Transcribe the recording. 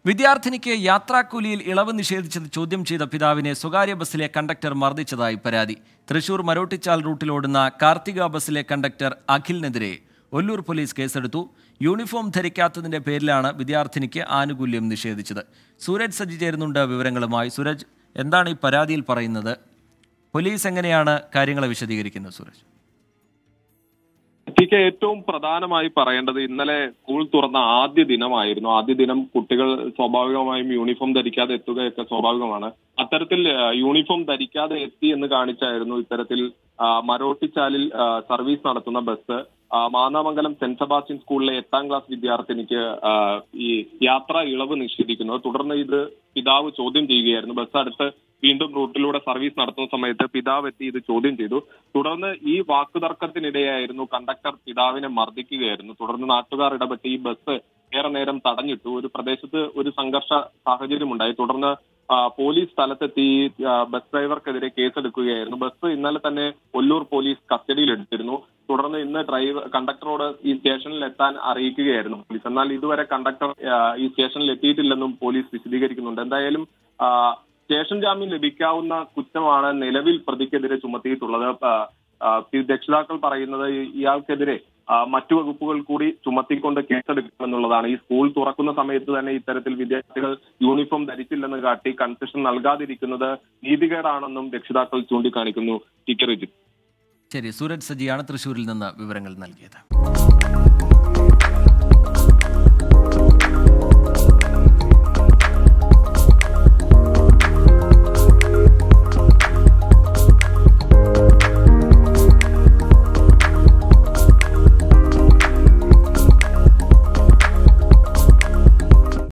വിദ്യാർത്ഥിനിക്ക് യാത്രാക്കൂലിയിൽ ഇളവ് നിഷേധിച്ചത് ചോദ്യം ചെയ്ത പിതാവിനെ സ്വകാര്യ ബസ്സിലെ കണ്ടക്ടർ മർദ്ദിച്ചതായി പരാതി. തൃശൂർ മരോട്ടിച്ചാൽ റൂട്ടിലോടുന്ന കാർത്തിക ബസ്സിലെ കണ്ടക്ടർ അഖിലിനെതിരെ ഒല്ലൂർ പോലീസ് കേസെടുത്തു. യൂണിഫോം ധരിക്കാത്തതിന്റെ പേരിലാണ് വിദ്യാർത്ഥിനിക്ക് ആനുകൂല്യം നിഷേധിച്ചത്. സൂരജ് സജി ചേരുന്നുണ്ട് വിവരങ്ങളുമായി. സൂരജ്, എന്താണ് ഈ പരാതിയിൽ പറയുന്നത്? പോലീസ് എങ്ങനെയാണ് കാര്യങ്ങളെ വിശദീകരിക്കുന്നത്? സൂരജ്, ഏറ്റവും പ്രധാനമായി പറയേണ്ടത്, ഇന്നലെ സ്കൂൾ തുറന്ന ആദ്യ ദിനമായിരുന്നു. ആദ്യ ദിനം കുട്ടികൾ സ്വാഭാവികമായും യൂണിഫോം ധരിക്കാതെ എത്തുകയൊക്കെ സ്വാഭാവികമാണ്. അത്തരത്തിൽ യൂണിഫോം ധരിക്കാതെ എത്തി എന്ന് കാണിച്ചായിരുന്നു ഇത്തരത്തിൽ മരോട്ടിച്ചാലിൽ സർവീസ് നടത്തുന്ന ബസ് മാന്നാമംഗലം സെന്റ് സെബാസ്റ്റ്യൻ സ്കൂളിലെ 8ാം ക്ലാസ് വിദ്യാർത്ഥിനിക്ക് ഈ യാത്രാ ഇളവ് നിഷേധിക്കുന്നത്. തുടർന്ന് ഇത് പിതാവ് ചോദ്യം ചെയ്യുകയായിരുന്നു. ബസ് അടുത്ത് വീണ്ടും റൂട്ടിലൂടെ സർവീസ് നടത്തുന്ന സമയത്ത് പിതാവ് എത്തി ഇത് ചോദ്യം ചെയ്തു. തുടർന്ന് ഈ വാക്കുതർക്കത്തിനിടെയായിരുന്നു കണ്ടക്ടർ പിതാവിനെ മർദ്ദിക്കുകയായിരുന്നു. തുടർന്ന് നാട്ടുകാർ ഇടപെട്ട് ഈ ബസ് ഏറെ നേരം തടഞ്ഞിട്ടു. ഒരു പ്രദേശത്ത് ഒരു സംഘർഷ സാഹചര്യമുണ്ടായി. തുടർന്ന് പോലീസ് സ്ഥലത്തെത്തി ബസ് ഡ്രൈവർക്കെതിരെ കേസെടുക്കുകയായിരുന്നു. ബസ് ഇന്നലെ തന്നെ ഒല്ലൂർ പോലീസ് കസ്റ്റഡിയിൽ എടുത്തിരുന്നു. തുടർന്ന് ഇന്ന് കണ്ടക്ടറോട് ഈ സ്റ്റേഷനിൽ എത്താൻ അറിയിക്കുകയായിരുന്നു പോലീസ്. എന്നാൽ ഇതുവരെ കണ്ടക്ടർ ഈ സ്റ്റേഷനിൽ എത്തിയിട്ടില്ലെന്നും പോലീസ് വിശദീകരിക്കുന്നുണ്ട്. എന്തായാലും സ്റ്റേഷൻ ജാമ്യം ലഭിക്കാവുന്ന കുറ്റമാണ് നിലവിൽ പ്രതിക്കെതിരെ ചുമത്തിയിട്ടുള്ളത്. രക്ഷിതാക്കൾ പറയുന്നത് ഇയാൾക്കെതിരെ മറ്റു വകുപ്പുകൾ കൂടി ചുമത്തിക്കൊണ്ട് കേസെടുക്കുമെന്നുള്ളതാണ്. ഈ സ്കൂൾ തുറക്കുന്ന സമയത്ത് തന്നെ ഇത്തരത്തിൽ വിദ്യാർത്ഥികൾ യൂണിഫോം ധരിച്ചില്ലെന്ന് കാട്ടി കൺസെഷൻ നൽകാതിരിക്കുന്നത് നീതികേടാണെന്നും രക്ഷിതാക്കൾ ചൂണ്ടിക്കാണിക്കുന്നു. ശരി, സൂരജ് സജിയാണ് തൃശ്ശൂരിൽ നിന്ന് വിവരങ്ങൾ നൽകിയത്.